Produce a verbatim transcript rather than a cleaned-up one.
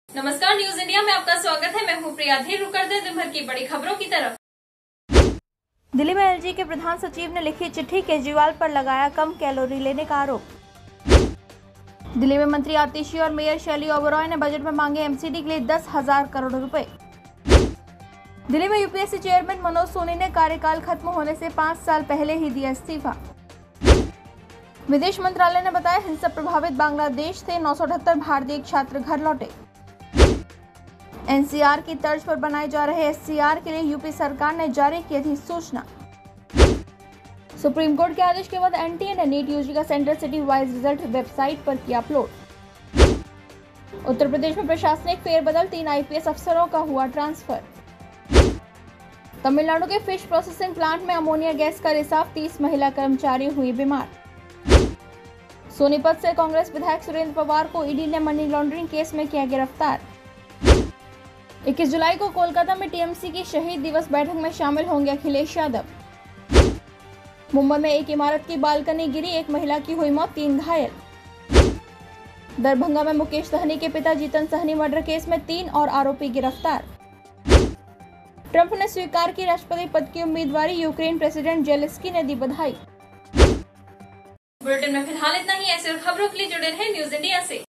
नमस्कार, news India में आपका स्वागत है। मैं हूं प्रिया। धीर रुक करते दिन भर की बड़ी खबरों की तरफ। दिल्ली में एलजी के प्रधान सचिव ने लिखी चिट्ठी, केजरीवाल पर लगाया कम कैलोरी लेने का आरोप। दिल्ली में मंत्री आतिशी और मेयर शैली ओबरॉय ने बजट में मांगे एमसीडी के लिए दस हजार करोड़ रुपए। दिल्ली में यूपीएससी चेयरमैन मनोज सोनी ने कार्यकाल खत्म होने से पाँच साल पहले ही दिया इस्तीफा। विदेश मंत्रालय ने बताया हिंसा प्रभावित बांग्लादेश से नौ सौ अठहत्तर भारतीय छात्र घर लौटे। एनसीआर की तर्ज पर बनाए जा रहे एससीआर के लिए यूपी सरकार ने जारी की अधिसूचना। सुप्रीम कोर्ट के आदेश के बाद एनटीए ने नीट यूजी का central city wise result website पर किया अपलोड। उत्तर प्रदेश में प्रशासनिक फेरबदल, तीन आईपीएस अफसरों का हुआ ट्रांसफर। तमिलनाडु के फिश प्रोसेसिंग प्लांट में अमोनिया गैस का रिसाव, तीस महिला कर्मचारी हुई बीमार। सोनीपत से कांग्रेस विधायक सुरेंद्र पवार को ईडी ने मनी लॉन्ड्रिंग केस में किया गिरफ्तार। इक्कीस जुलाई को कोलकाता में टीएमसी की शहीद दिवस बैठक में शामिल होंगे अखिलेश यादव। मुंबई में एक इमारत की बालकनी गिरी, एक महिला की हुई मौत, तीन घायल। दरभंगा में मुकेश सहनी के पिता जीतन सहनी मर्डर केस में तीन और आरोपी गिरफ्तार। ट्रंप ने स्वीकार की राष्ट्रपति पद की उम्मीदवारी, यूक्रेन प्रेसिडेंट जेलेंस्की ने दी बधाई। बुलेटिन में फिलहाल इतना ही। ऐसे और खबरों के लिए जुड़े रहें न्यूज इंडिया से।